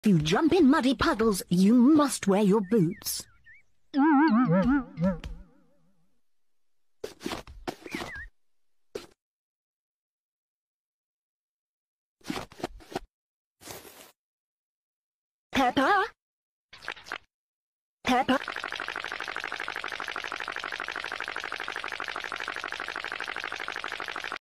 If you jump in muddy puddles, you must wear your boots. Peppa? Peppa?